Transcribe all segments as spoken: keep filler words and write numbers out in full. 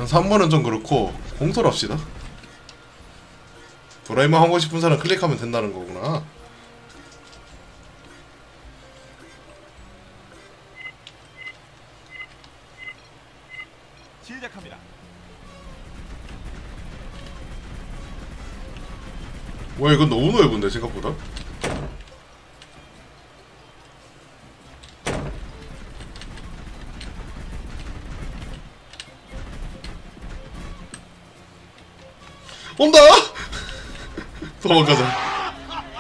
삼 번은 좀 그렇고 공소를 합시다. 도라에몽 하고 싶은 사람 클릭하면 된다는 거구나. 시작합니다. 와 이건 너무 넓은데 생각보다. 온다! 도망가자.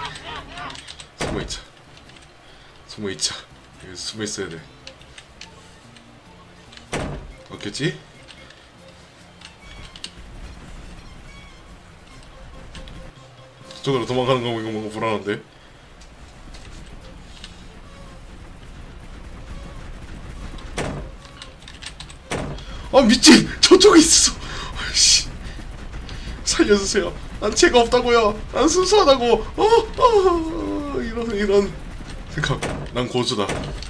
숨어있자. 숨어있자. 여기 숨어있어야 돼. 없겠지? 저쪽으로 도망가는 거 이거 뭔가 불안한데? 아 미친! 저쪽에 있어! 아이씨. 살려주세요. 난 죄가 없다고요. 난 순수하다고. 어, 어, 이런 이런. 잠깐, 난 고수다.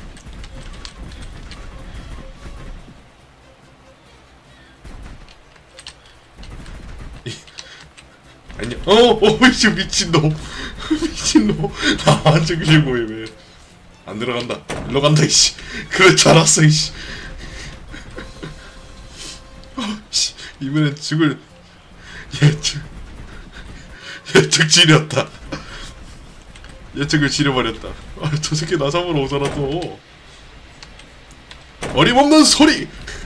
이, 아니야. 어, 어, 미친 미친 놈, 미친 놈. 나안 죽이려고 해 왜? 안 들어간다. 일로 간다 이씨. 그럴 줄 알았어 이씨. 어, 씨, 이번엔 죽을. 예측 예측 지렸다. 예측을 지려버렸다. 아, 저 새끼 나 잡으러 오잖아 또. 어림없는 소리.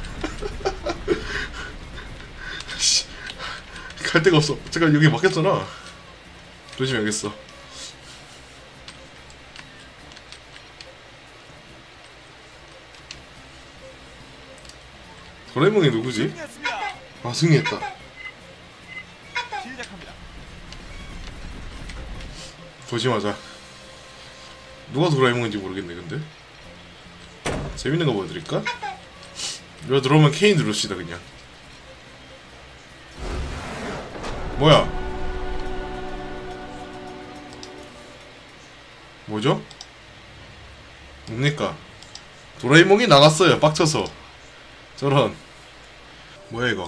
씨, 갈 데가 없어. 잠깐 여기 막혔잖아. 조심해야겠어. 도라에몽이 누구지? 아 승리했다. 조심하자. 누가 도라에몽인지 모르겠네 근데. 재밌는 거 보여드릴까? 이거 들어오면 K 누릅시다 그냥. 뭐야? 뭐죠? 뭡니까? 도라에몽이 나갔어요 빡쳐서. 저런. 뭐야 이거?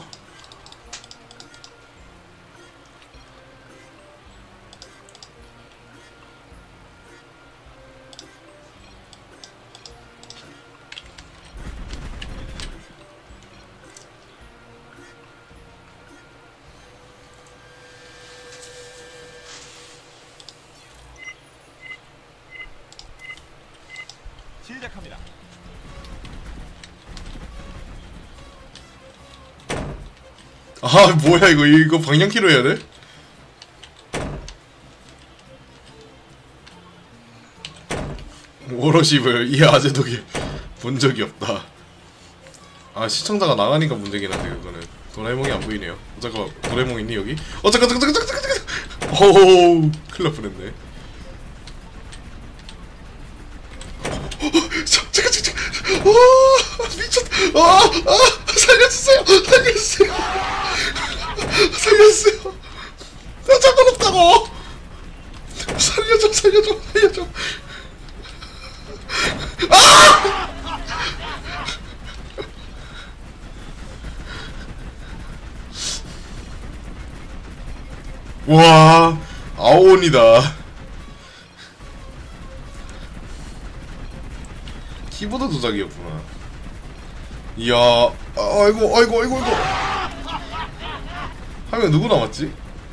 시작합니다. 아 뭐야 이거 이거 방향키로 해야 돼? 오롯이 이 아재독이 본 적이 없다. 아 시청자가 나가니까 문제긴 한데 그거는. 도라에몽이 안 보이네요. 어, 잠깐만 도라에몽 있니 여기? 어 잠깐 잠깐 잠깐 잠깐 잠깐. 오우 큰일 날 뻔했네. 잠깐 잠깐. 와 미쳤다. 아, 아 살려주세요. 살려주세요. 살려주세요. 나 상관없다고. 살려줘 살려줘 살려줘. 아! 와 아오온이다. 키보드 조작이었구나. 이야 아이고 아이고 아이고 아이고. 한 명 누구 남았지?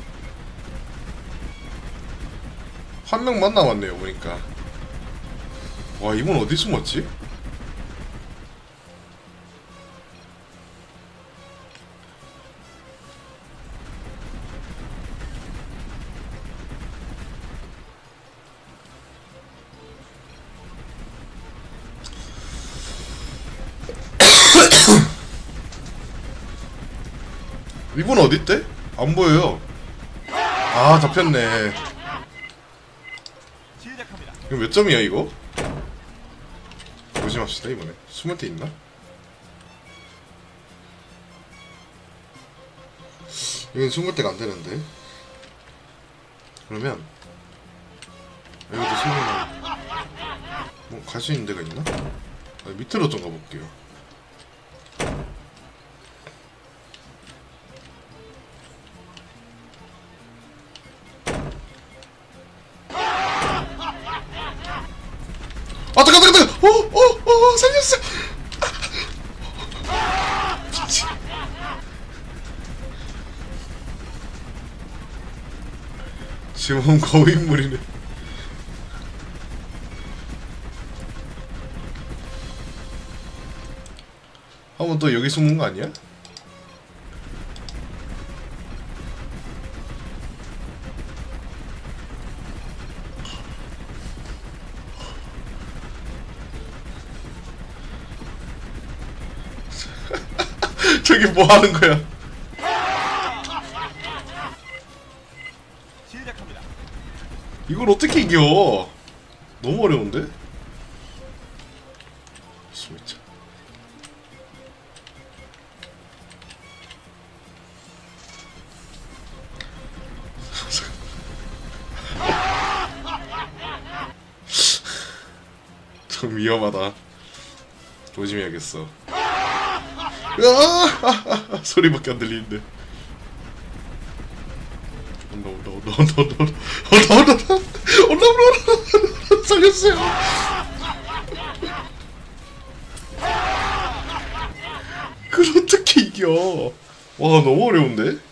한 명만 남았네요 보니까. 와 이분 어디 숨었지? 이분 어딨대? 안 보여요. 아 잡혔네. 이거 몇 점이야 이거? 조심합시다 이번에. 숨을 데 있나? 여긴 숨을 데가 안 되는데. 그러면 여기도 숨으면 뭐 갈 수 있는 데가 있나? 아, 밑으로 좀 가볼게요. 어어어 살렸어. 지금 거인물이네. 한번 또 여기 숨은 거 아니야? 저기 뭐 하는 거야? 시작합니다. 이걸 어떻게 이겨? 너무 어려운데? 진짜. 좀 위험하다. 조심해야겠어. 으아! 소리밖에 안 들리는데. 온다 온다 온다 온다 온다 온다 온다 온다 온다 온다 살려주세요. 그걸 어떻게 이겨? 와 너무 어려운데?